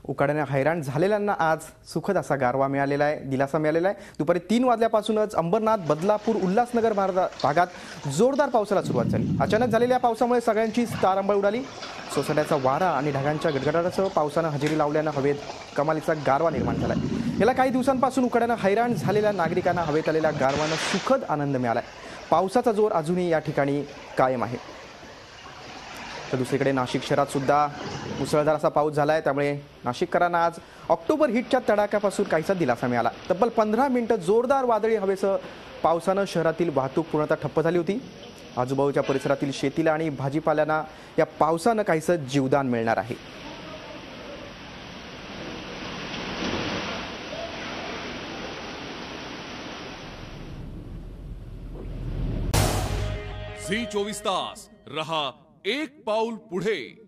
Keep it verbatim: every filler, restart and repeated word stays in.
उकाड्याने हैराण झालेल्यांना आज सुखद असा गारवा मिळालेला आहे, दिलासा मिळालेला आहे। दुपारी तीन वाजल्यापासूनच अंबरनाथ, बदलापूर, उल्हासनगर भागात जोरदार पावसाला सुरुवात झाली। अचानक झालेल्या पावसामुळे सगळ्यांचीच तारांबळ उडाली। सोसाट्याचा वारा आणि ढगांच्या गडगडाटासह पावसाने हजेरी लावल्याने हवेत कमालीचा गारवा निर्माण झालाय। गेल्या काही दिवसांपासून उकाड्याने हैराण झालेल्या नागरिकांना हवेत आलेल्या गारवाने सुखद आनंद मिळालाय। पावसाचा जोर अजूनही या ठिकाणी कायम आहे। तर दुसरीकडे नाशिक शहरात सुद्धा मुसळधार असा पाऊस झालाय, त्यामुळे नाशिककरांना आज ऑक्टोबर हिटच्या तडाख्यापासून काहीसा दिलासा मिळाला। तब्बल पंधरा मिनिटं जोरदार वादळी हवेसह पावसाने शहरातील वाहतूक पूर्णतः ठप्प झाली होती। आजूबाजूच्या परिसरातील शेतीला आणि भाजीपाल्यांना या पावसाने काहीसे जीवदान मिळणार आहे। झी चोवीस तास रहा एक पाऊल पुढे।